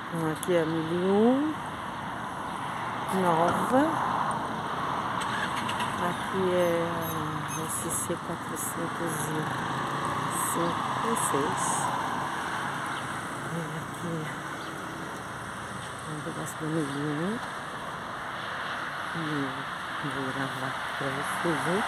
Aqui é a 1001 nova. Aqui é a SC 456. Aqui um pedaço da 1001. Vou gravar pra vocês verem.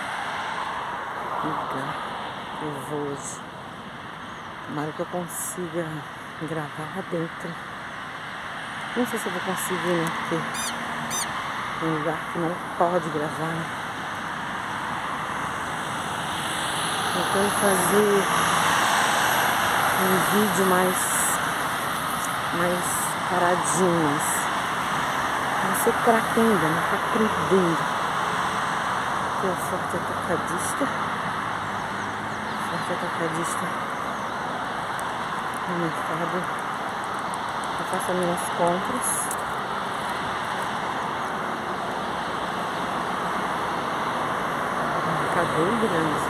Eu vou hoje. Tomara que eu consiga gravar lá dentro. Não sei se eu vou conseguir, né? Porque tem um lugar que não pode gravar, né? Tentando fazer um vídeo mais paradinho, mas não sou craque ainda, não tô aprendendo. Aqui é o Forte Atacadista. Forte Atacadista no mercado. Eu faço as minhas compras. Um mercado bem grande.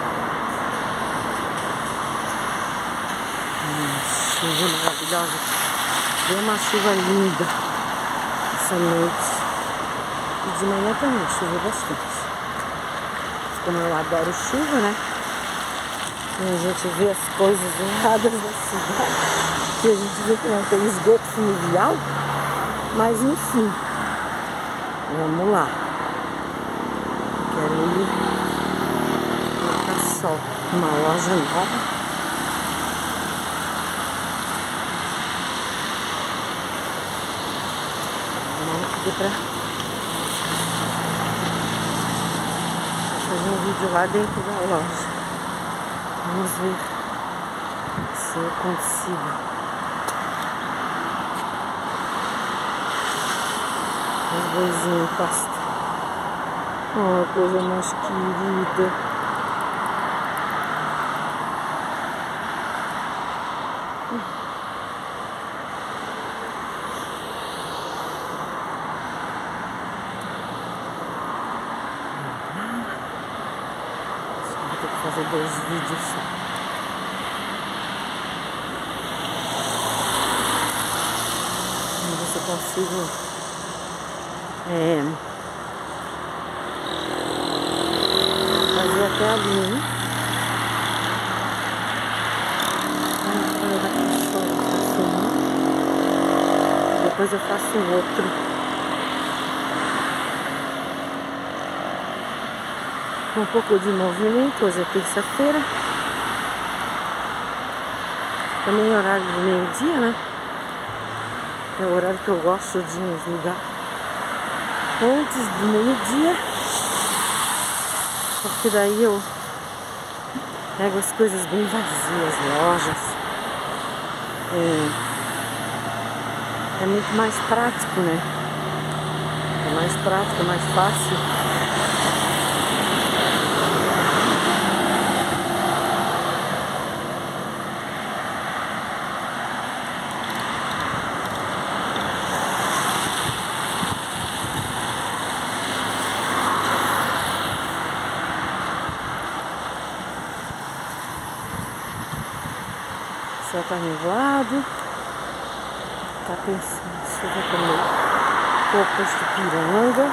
Chuva maravilhosa. Deu uma chuva linda essa noite. E de manhã também choveu bastante. Como eu adoro chuva, né? E a gente vê as coisas erradas da cidade. E a gente vê que não tem esgoto fluvial. Mas enfim. Vamos lá. Quero ir na Cassol. Uma loja nova. Vamos pedir pra fazer um vídeo lá dentro da loja. Vamos ver se eu consigo. Os boizinhos pasta. Oh, coisa mais querida. Vou ter que fazer 2 vídeos só. Vamos ver se eu consigo fazer até ali, né? Depois eu faço um outro. Um pouco de movimento, hoje é terça-feira. Também horário do meio-dia, né? É o horário que eu gosto de nos ligar antes do meio-dia. Porque daí eu pego as coisas bem vazias, lojas. É muito mais prático, né? É mais prático, é mais fácil. O céu tá nublado. Tá pensando se eu vou comer copas de piranga.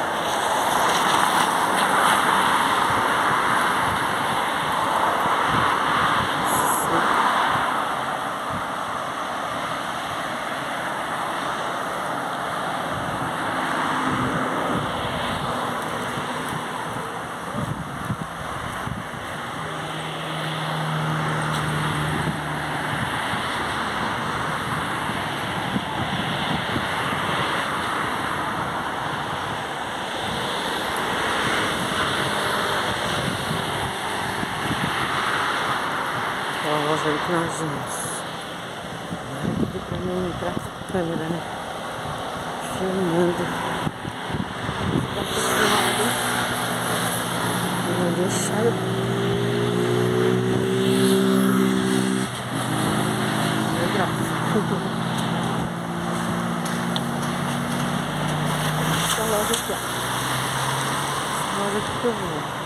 A loja aí que nós vimos. Deu pra mim entrar com a câmera, né? Filmando. Tá filmado. Vou deixar eu. Legal. Essa loja aqui, ó. Essa loja aqui que eu vou.